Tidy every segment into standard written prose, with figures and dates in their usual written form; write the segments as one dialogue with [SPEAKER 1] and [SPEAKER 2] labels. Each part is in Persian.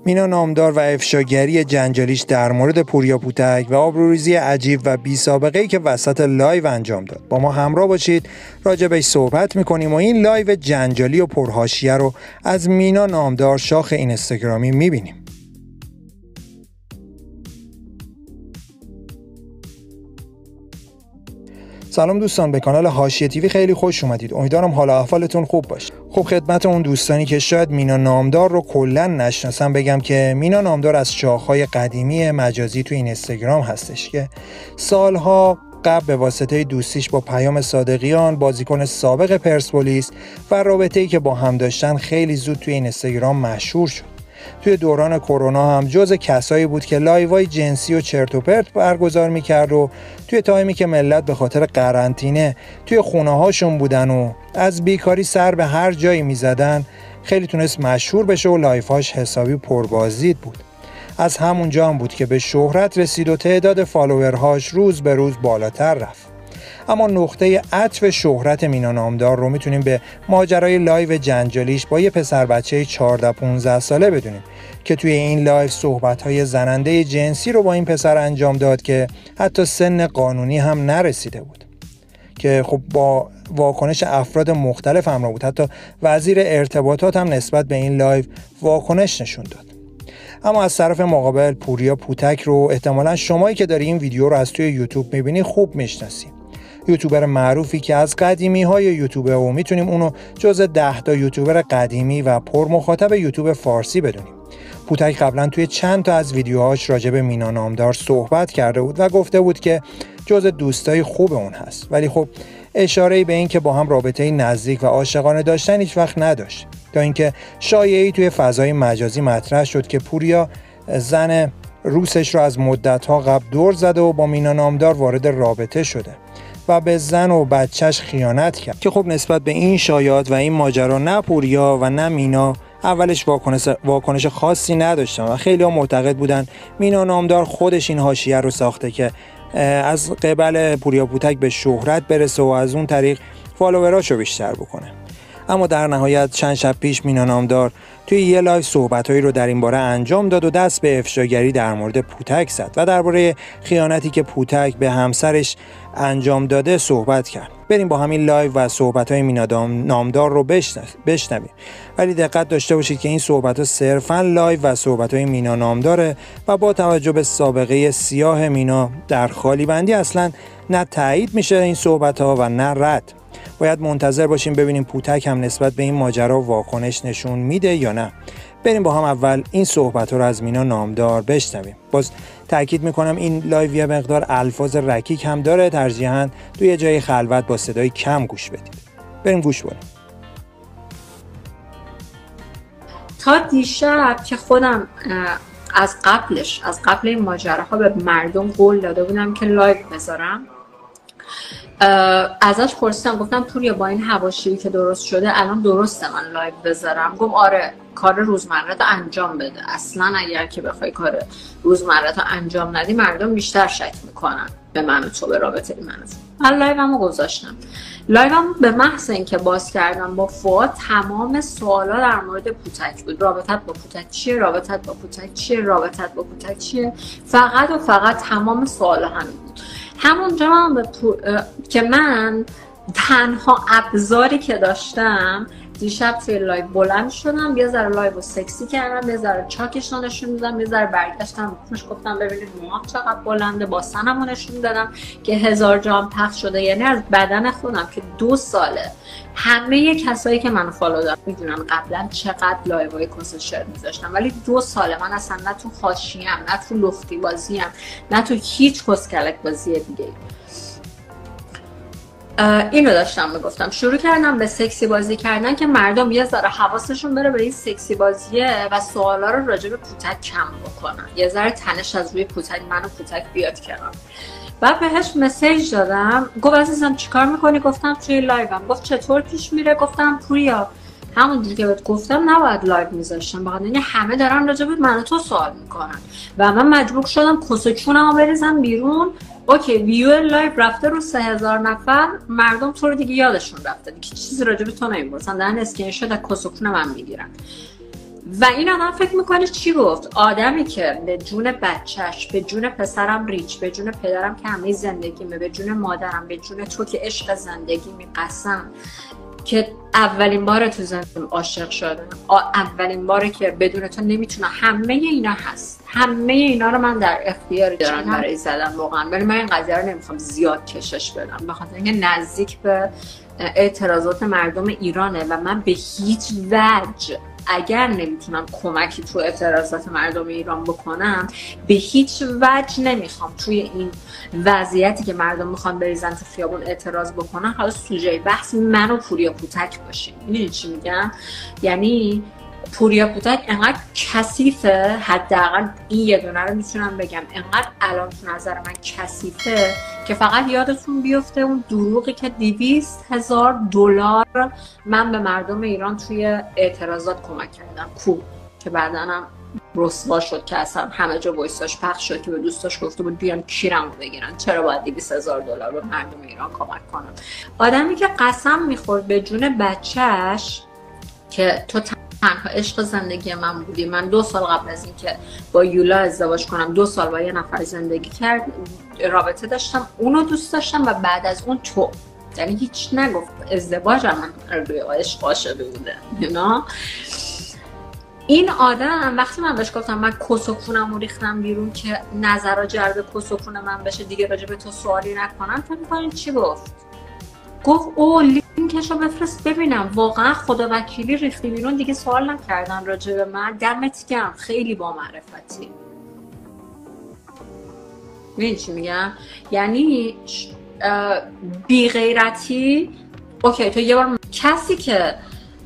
[SPEAKER 1] مینا نامدار و افشاگری جنجالیش در مورد پوریا پوتک و آبروریزی عجیب و بی سابقه‌ای که وسط لایو انجام داد. با ما همراه باشید، راجع بهش صحبت می‌کنیم و این لایو جنجالی و پرحاشیه رو از مینا نامدار شاخ اینستاگرامی می‌بینیم. سلام دوستان، به کانال حاشیه تیوی خیلی خوش اومدید. امیدوارم حال و احوالتون خوب باشه. خب خدمت اون دوستانی که شاید مینا نامدار رو کلا نشناسن بگم که مینا نامدار از شاخه‌های قدیمی مجازی تو اینستاگرام هستش که سالها قبل به واسطه دوستیش با پیام صادقیان، بازیکن سابق پرسپولیس و رابطه‌ای که با هم داشتن خیلی زود توی اینستاگرام مشهور شد. توی دوران کرونا هم جز کسایی بود که لایوهای جنسی و چرت و پرت برگزار میکرد و توی تایمی که ملت به خاطر قرنطینه توی خونه هاشون بودن و از بیکاری سر به هر جایی میزدن خیلی تونست مشهور بشه و لایفاش حسابی پربازدید بود. از همونجا هم بود که به شهرت رسید و تعداد فالوورهاش روز به روز بالاتر رفت. اما نقطه عطف شهرت مینا نامدار رو میتونیم به ماجرای لایو جنجالیش با یه پسر بچه 14-15 ساله بدونیم که توی این لایو صحبت‌های زننده جنسی رو با این پسر انجام داد که حتی سن قانونی هم نرسیده بود، که خب با واکنش افراد مختلف همراه بود. حتی وزیر ارتباطات هم نسبت به این لایو واکنش نشون داد. اما از طرف مقابل پوریا پوتک رو احتمالاً شمایی که داری این ویدیو رو از توی یوتیوب می‌بینی خوب میشناسی. یوتیوبر معروفی که از قدیمی‌های یوتیوبه و میتونیم اونو جزء 10 تا یوتیوبر قدیمی و پرمخاطب یوتیوب فارسی بدونیم. پوتک قبلا توی چند تا از ویدیوهاش راجع به مینا نامدار صحبت کرده بود و گفته بود که جزء دوستای خوب اون هست، ولی خب اشاره‌ای به این که با هم رابطه‌ای نزدیک و عاشقانه داشتن هیچ وقت نداشت، تا اینکه شایعه‌ای توی فضای مجازی مطرح شد که پوریا زن روسش رو از مدت‌ها قبل دور زده و با مینا نامدار وارد رابطه شده و به زن و بچهش خیانت کرد، که خب نسبت به این شایعات و این ماجرا نه پوریا و نه مینا اولش واکنش خاصی نداشتن و خیلی ها معتقد بودن مینا نامدار خودش این حاشیه رو ساخته که از قبل پوریا پوتک به شهرت برسه و از اون طریق فالووراشو بیشتر بکنه. اما در نهایت چند شب پیش مینا نامدار توی یه لایو صحبتایی رو در این باره انجام داد و دست به افشاگری در مورد پوتک زد و درباره خیانتی که پوتک به همسرش انجام داده صحبت کرد. بریم با همین لایو و صحبت‌های مینا نامدار رو بشنویم. ولی دقت داشته باشید که این صحبت‌ها صرفاً لایو و صحبت‌های مینا نامداره و با توجه به سابقه سیاه مینا در خالی بندی اصلاً نه تایید میشه این صحبت‌ها و نه رد. باید منتظر باشیم ببینیم پوتک هم نسبت به این ماجرا واکنش نشون میده یا نه. بریم با هم اول این صحبت‌ها رو از مینا نامدار بشنویم. باز تاکید میکنم این لایو یه مقدار الفاظ رکیک هم داره، ترجیحاً توی جای خلوت با صدای کم گوش بدید. بریم گوش بدیم.
[SPEAKER 2] تا دیشب که خودم از قبل این ماجراها به مردم قول داده بودم که لایو بذارم، ازش پرسیدم، گفتم پوریا با این حواشی که درست شده الان درسته من لایو بذارم؟ گفت آره، کار روزمره تو انجام بده. اصلا اگر که بخوای کار روزمره تو انجام ندی مردم بیشتر شک میکنن به من و تو، به رابطه من و تو. من لایومو گذاشتم. لایوم به محض اینکه باز کردم با فواد تمام سوالا در مورد پوتک بود. رابطت با پوتک چیه؟ رابطت با پوتک چیه؟ رابطت با پوتک چیه؟ فقط و فقط تمام سوالا همین بود. همونجا من که من تنها ابزاری که داشتم دیشب توی لایو بلند شدم، یه ذره لایو سکسی کردم، یه ذره چاکش رو نشون دادم، یه ذره برگشتم روش گفتم ببینید موام چقدر بلنده، با سنمو نشون دادم که 1000 جا هم پخش شده. یعنی از بدن خودم که 2 ساله همه کسایی که منو فالو دارن میدونن قبلا چقدر لایوهای کس شعر میذاشتم، ولی 2 ساله من اصلا نه تو حاشیه‌ام، نه تو لختی بازیم، نه تو هیچ کسکلک بازی دیگه اینو داشتم میگفتم. شروع کردم به سکسی بازی کردن که مردم یه ذره حواسشون بره به این سکسی بازیه و سوالا رو راجع به پوتک کم بکنن، یه ذره تنش از روی پوتک منو پوتک بیاد کنار. بعد بهش مسیج دادم، گفت عزیزم چیکار میکنی؟ گفتم توی لایوم. گفت چطور پیش میره؟ گفتم پوریا همون دیگه که بهت گفتم نباید لایو میذاشتم، بخاطر اینکه همه دارن راجع به من و تو سوال میکنن و من مجبور شدم کسوچونمو بریزم بیرون. اوکی ویو لایو رفته رو 3000 نفر، مردم تو رو دیگه یادشون رفته دیگه چیزی راجع به تو نمیپرسن، دارن اسکرین شات از کسوچون من میگیرن. و این آدم فکر میکنه چی گفت؟ آدمی که به جون بچهش، به جون پسرم ریچ، به جون پدرم که همه زندگیمه، به جون مادرم، به جون تو که عشق زندگی میقسم، که اولین بار تو زندگیم عاشق شدم، اولین باره که بدون تو نمیتونم، همه اینا هست، همه اینا رو من در اختیار دارم برای زدن واقعا. ولی من این قضیه رو نمیخوام زیاد کشش بدم، بخاطر اینکه نزدیک به اعتراضات مردم ایرانه و من به هیچ وجه اگر نمیتونم کمکی تو اعتراضات مردم ایران بکنم، به هیچ وجه نمیخوام توی این وضعیتی که مردم میخوان بریزن تو خیابون اعتراض بکنن حالا سوژه بحث من و پوریا پوتک باشیم. میدونی چی میگم؟ یعنی پوریا پوتک انقدر کثیفه، حداقل این یه دونه رو میتونم بگم، انقدر الان تو نظر من کثیفه که فقط یادتون بیفته اون دروغی که $200,000 من به مردم ایران توی اعتراضات کمک کردم که بعدنم رسوا شد که اصلا همه جا وایساش پخش شد که به دوستاش گفته بود بیان کیرمو بگیرن، چرا باید $200,000 به مردم ایران کمک کنم. آدمی که قسم میخورد به جون بچهش که تو تنها عشق زندگی من بودی. من 2 سال قبل از این که با یولا ازدواج کنم 2 سال با یه نفر زندگی رابطه داشتم، اونو دوست داشتم و بعد از اون تو، یعنی هیچ نگفت ازدواج من روی عشق عاشقی بوده. این آدم وقتی من بهش گفتم من کسوکونم رو ریختم بیرون که نظر جلب کسوکون من بشه دیگه راجع به تو سوالی نکنم، فکر می‌کنین چی گفت؟ گفت او لینکشو بفرست ببینم. واقعا خدا وکیلی ریختی بیرون، دیگه سوال نکردن راجع به من. دمت گرم، خیلی با معرفتی. میدونی چی میگم؟ یعنی بی غیرتی. اوکی تو یه بار کسی که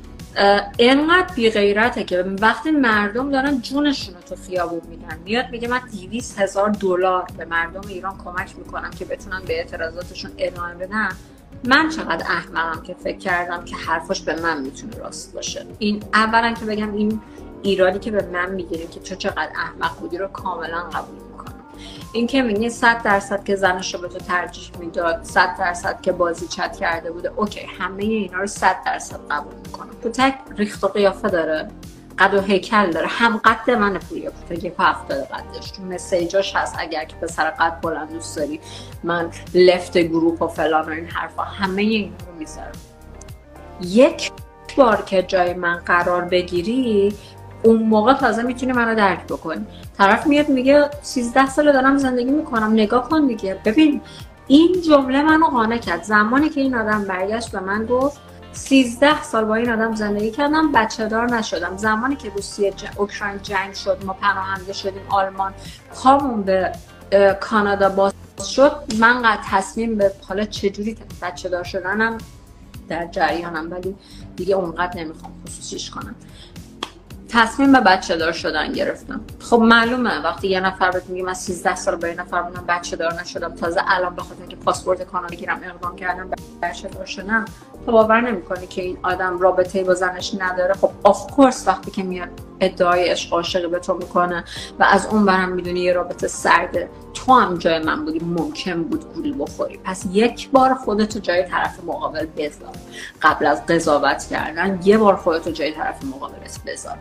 [SPEAKER 2] اینقدر بی غیرته که وقتی مردم دارن جونشون رو تو خیابون میدن میاد میگه من $200,000 به مردم ایران کمک میکنم که بتونن به اعتراضاتشون ادامه بدن. من چقدر احمقم که فکر کردم که حرفش به من میتونه راست باشه. این اولا که بگم این ایرادی که به من میگیره که تو چقدر احمق بودی رو کاملا قبول میکنم. این که میگه 100% که زنش رو به تو ترجیح میداد، 100% که بازی چت کرده بوده، اوکی همه اینا رو 100% قبول میکنم. پوتک ریخت و قیافه داره، قد و هیکل داره، هم قد من پوریا پوتک 1.70 قدش، تو مسیجاش هست اگر که پسر قد بلند دوست داری من لفت گروپ و فلان و این حرفا، همه اینا رو میذارم. یک بار که جای من قرار بگیری اون موقع تازه میتونی منو درک بکنی. طرف میاد میگه 13 سال دارم زندگی میکنم، نگاه کن دیگه. ببین این جمله منو قانع کرد زمانی که این آدم برگشت به من گفت 13 سال با این آدم زندگی کردم، بچه دار نشدم. زمانی که روسیه اوکراین جنگ شد، ما پناهنده شدیم آلمان، پامون به کانادا باز شد، من قد تصمیم به حالا چجوری بچه دار شدنم در جریانم، ولی دیگه اونقدر نمیخوام خصوصیش کنم. تصمیم به بچه دار شدن گرفتم. خب معلومه وقتی یه نفر بهت میگه من 13 سال با یه نفر بودم بچه دار نشدم، تازه الان بخاطر اینکه پاسپورت کانادا بگیرم اقدام کردم بچه دار شدم، تو باور نمی‌کنی که این آدم رابطه‌ای با زنش نداره. خب آف کورس وقتی که میاد ادعای عشق عاشقی به تو میکنه و از اون برم میدونی یه رابطه سرده، تو هم جای من بودی ممکن بود گول بخوری. پس یک بار خودتو جای طرف مقابل بذار قبل از قضاوت کردن، یه بار خودتو جای طرف مقابلت بذار.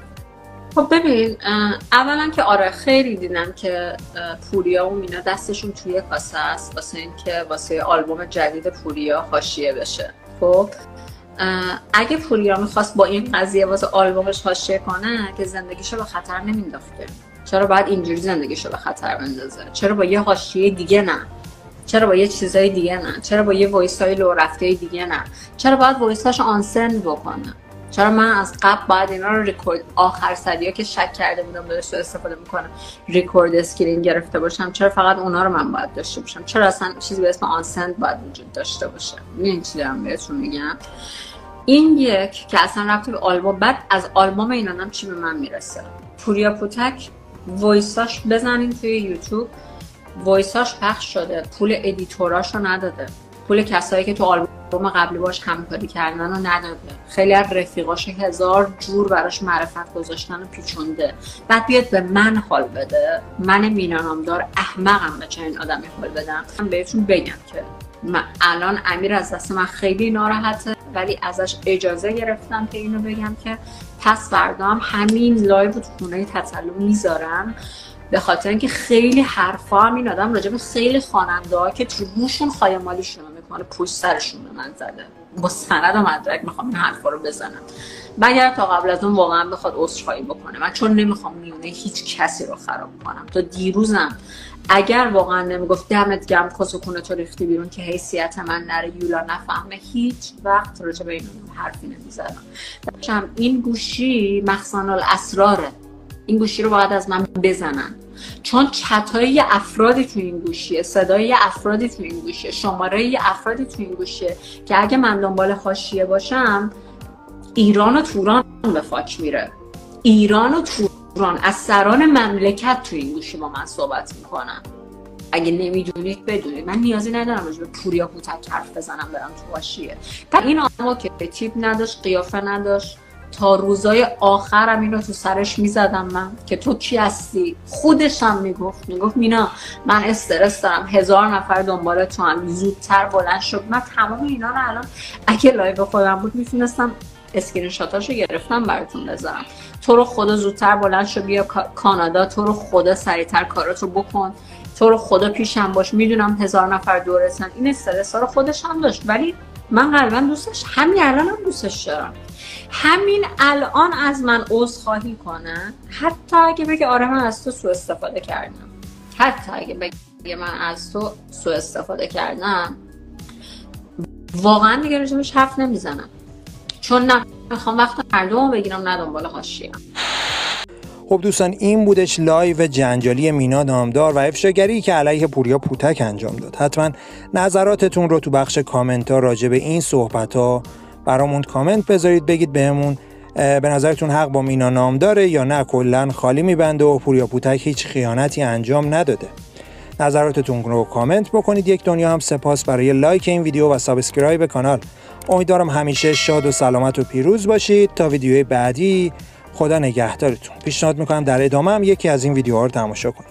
[SPEAKER 2] خب ببین اولا که آره خیلی دیدم که پوریا و مینا دستشون توی کاسه است واسه اینکه واسه آلبوم جدید پوریا حاشیه بشه. خب اگه پوریا میخواست با این قضیه واسه آلبومش حاشیه کنه که زندگیشو به خطر نمینداخته. چرا باید اینجوری زندگیشو به خطر بندازه؟ چرا با یه حاشیه دیگه نه؟ چرا با یه چیزای دیگه نه؟ چرا با یه وایسای لو رفته دیگه نه؟ چرا باید وایساش آنسند بکنه؟ چرا من از قبل باید اینا رو ریکورد آخر صدیا که شک کرده بودم بهش استفاده میکنه ریکورد اسکرین گرفته باشم؟ چرا فقط اونا رو من باید داشته باشم؟ چرا اصلا چیزی به اسم آنسند باید وجود داشته باشه؟ این چی دارم بهتون میگم؟ این یک که اصلا ربطی به آلبوم. بعد از آلبوم این آدم چی به من میرسه؟ پوریا پوتک وایساش بزنین توی یوتیوب، وایساش پخش شده، پول ادیتوراشو نداده، پول کسایی که تو آلبوم قبلی باش همکاری کردن رو نداده، خیلی از رفیقاش 1000 جور براش معرفت گذاشتن و پیچونده. بعد بیاد به من حال بده، من مینا نامدار احمقم به چنین آدمی حال بدم. من بهتون بگم که من الان امیر از دست من خیلی ناراحته و ولی ازش اجازه گرفتم که اینو بگم که پس فردا هم همین لایو تو خونه تسلم میذارم، به خاطر اینکه خیلی حرفا هم این آدم راجع به خیلی خواننده‌ها که تو روشون خایمالیشون میکنه پشت سرشون به من زده، با سند و مدرک میخوام این حرفا رو بزنم، مگر تا قبل از اون واقعا بخواد عذرخواهی بکنه. من چون نمیخوام میونه هیچ کسی رو خراب کنم. تا دیروزم اگر واقعا نمیگفت دمت گرم کسکونه تو ریختی بیرون که حیثیت من نره یولا نفهمه، هیچ وقت راجع به این حرفی نمیزدم. این گوشی مخزن الاسراره، این گوشی رو باید از من بزنن، چون چتای افرادی تو این گوشیه، صدای افرادی تو این گوشیه، شماره افرادی تو این گوشیه که اگه من دنبال حاشیه باشم ایران و توران به فاک میره. ایران و توران از سران مملکت تو این گوشی با من صحبت میکنن. اگه نمیدونید بدونید، من نیازی ندارم راجع به پوریا پوتک حرف بزنم برم تو حاشیه. این آدمو که تیپ نداشت، قیافه نداشت، تا روزای آخرم اینو تو سرش میزدم من که تو کی هستی. خودش هم میگفت مینا من استرس دارم، 1000 نفر دنبال تو هم، زودتر بلند شد. من تمام اینا رو الان اگه لایو خودم بود میتونستم اسکرین شاتاشو گرفتم براتون بذارم. تو رو خدا زودتر بلند شو بیا کانادا، تو رو خدا سریعتر کاراتو بکن، تو رو خدا پیشم باش، میدونم 1000 نفر دورتن. این استرس ها رو خودش هم داشت، ولی من قلبا دوستش، همین الان هم دوستش دارم. همین الان از من عذرخواهی کنه، حتی اگه بگه آره من از تو سوء استفاده کردم، حتی اگه بگه من از تو سوء استفاده کردم، واقعا دیگه راجبش حرف نمیزنم، چون نه میخوام وقت مردم بگیرم نه دنبال حاشیه‌ام.
[SPEAKER 1] خب دوستان، این بودش لایو جنجالی مینا نامدار و افشاگری که علیه پوریا پوتک انجام داد. حتما نظراتتون رو تو بخش کامنت ها راجع به این صحبت ها برامون کامنت بذارید، بگید بهمون به نظرتون حق با مینا نامداره یا نه کلا خالی میبنده و پوریا پوتک هیچ خیانتی انجام نداده. نظراتتون رو کامنت بکنید. یک دنیا هم سپاس برای لایک این ویدیو و سابسکرایب کانال. امیدوارم همیشه شاد و سلامت و پیروز باشید. تا ویدیوی بعدی، خدا نگهدارتون. پیشنهاد میکنم در ادامه هم یکی از این ویدیوها رو تماشا کنید.